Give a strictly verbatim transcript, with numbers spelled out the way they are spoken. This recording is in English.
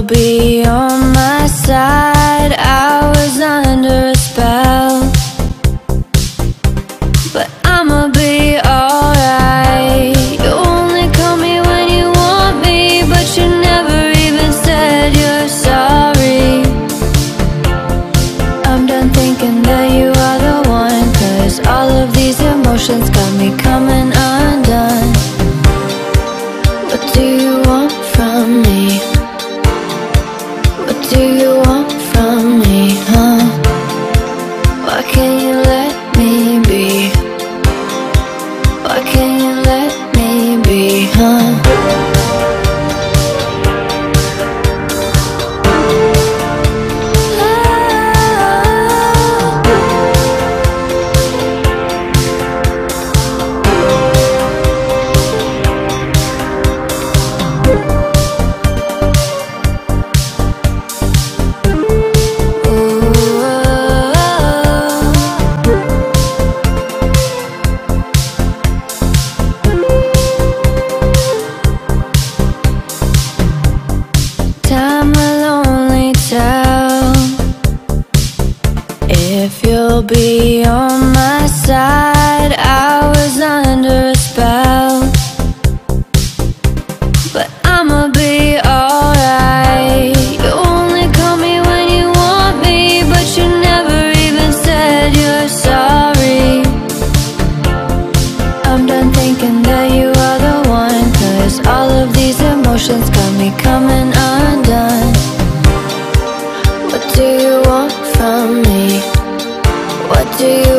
be on my side. I was under a spell, but I'ma be alright. You only call me when you want me, but you never even said you're sorry. I'm done thinking that you are the one, 'cause all of these emotions got me coming undone. What do you want from me? What do you want from me, huh? Why can't you let me be? Why can't you let me be, huh? Time will only tell if you'll be on my side. I was under a spell, but I'ma be alright. You only call me when you want me, but you never even said you're sorry. I'm done thinking that you are the one, 'cause all of these emotions got me coming undone. What do you want from me? What do you